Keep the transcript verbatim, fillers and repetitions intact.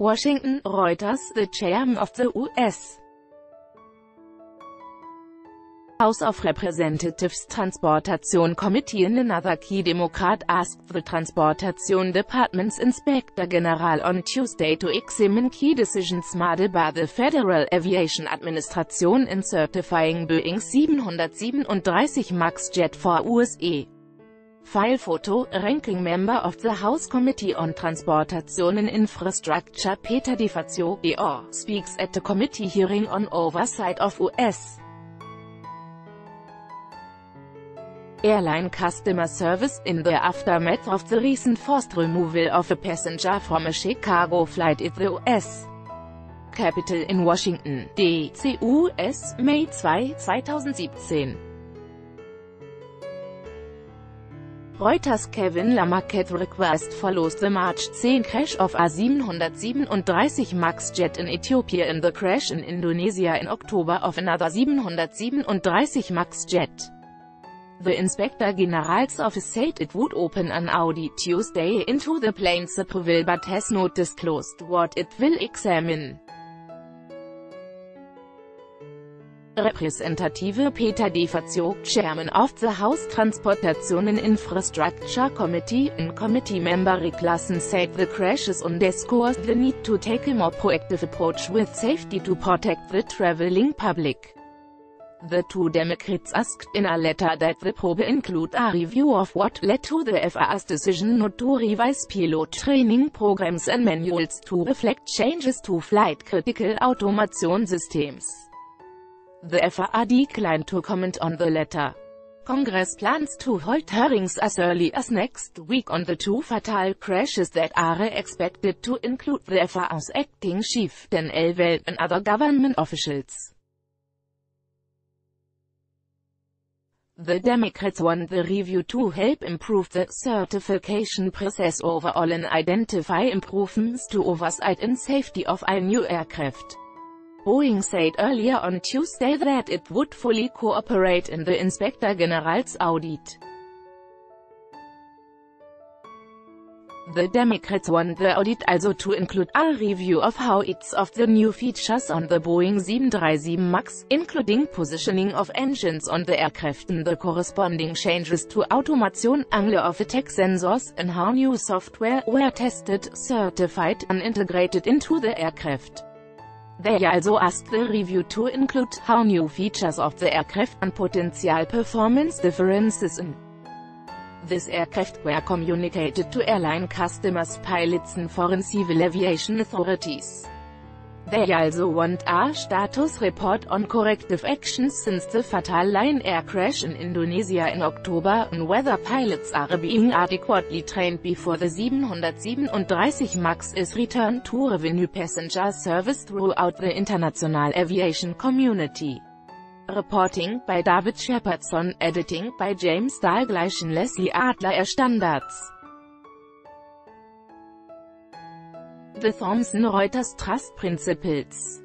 Washington, Reuters. The chairman of the U S House of Representatives Transportation Committee and another key Democrat asked the Transportation Department's Inspector General on Tuesday to examine key decisions made by the Federal Aviation Administration in certifying Boeing seven thirty-seven MAX jet for U S A. File photo. Ranking member of the House Committee on Transportation and Infrastructure Peter DeFazio, D O, speaks at the committee hearing on oversight of U S airline customer service in the aftermath of the recent forced removal of a passenger from a Chicago flight at the U S Capitol in Washington, D C U S, May zweiter, zweitausendsiebzehn. Reuters. Kevin Lamarquette request follows the March tenth crash of a seven thirty-seven MAX jet in Ethiopia and the crash in Indonesia in October of another seven thirty-seven MAX jet. The Inspector General's office said it would open an audit Tuesday into the plane's approval but has not disclosed what it will examine. Representative Peter DeFazio, chairman of the House Transportation and Infrastructure Committee, and committee member Rick Larsen said the crashes underscores the need to take a more proactive approach with safety to protect the traveling public. The two Democrats asked in a letter that the probe include a review of what led to the F A A's decision not to revise pilot training programs and manuals to reflect changes to flight-critical automation systems. The F A A declined to comment on the letter. Congress plans to hold hearings as early as next week on the two fatal crashes that are expected to include the F A A's acting chief, Dan Elwell, and other government officials. The Democrats want the review to help improve the certification process overall and identify improvements to oversight and safety of all new aircraft. Boeing said earlier on Tuesday that it would fully cooperate in the Inspector General's audit. The Democrats want the audit also to include a review of how it's of the new features on the Boeing seven thirty-seven MAX, including positioning of engines on the aircraft and the corresponding changes to automation, angle of attack sensors, and how new software were tested, certified, and integrated into the aircraft. They also asked the review to include how new features of the aircraft and potential performance differences in this aircraft were communicated to airline customers, pilots and foreign civil aviation authorities. They also want a status report on corrective actions since the fatal Lion Air crash in Indonesia in October, and whether pilots are being adequately trained before the seven thirty-seven MAX is returned to revenue passenger service throughout the international aviation community. Reporting by David Shepardson, editing by James Dalgleish and Leslie Adler. Air Standards. The Thomson Reuters Trust Principles.